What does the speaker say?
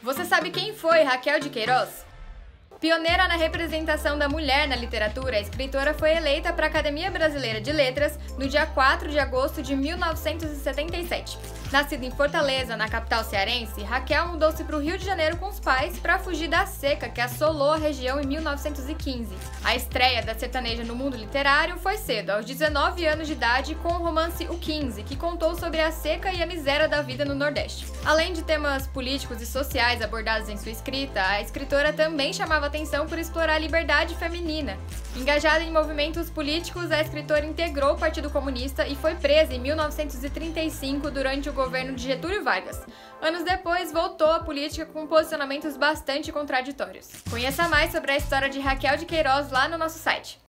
Você sabe quem foi Raquel de Queiroz? Pioneira na representação da mulher na literatura, a escritora foi eleita para a Academia Brasileira de Letras no dia 4 de agosto de 1977. Nascida em Fortaleza, na capital cearense, Raquel mudou-se para o Rio de Janeiro com os pais para fugir da seca que assolou a região em 1915. A estreia da sertaneja no mundo literário foi cedo, aos 19 anos de idade, com o romance O 15, que contou sobre a seca e a miséria da vida no Nordeste. Além de temas políticos e sociais abordados em sua escrita, a escritora também chamava atenção por explorar a liberdade feminina. Engajada em movimentos políticos, a escritora integrou o Partido Comunista e foi presa em 1935 durante o governo de Getúlio Vargas. Anos depois, voltou à política com posicionamentos bastante contraditórios. Conheça mais sobre a história de Raquel de Queiroz lá no nosso site.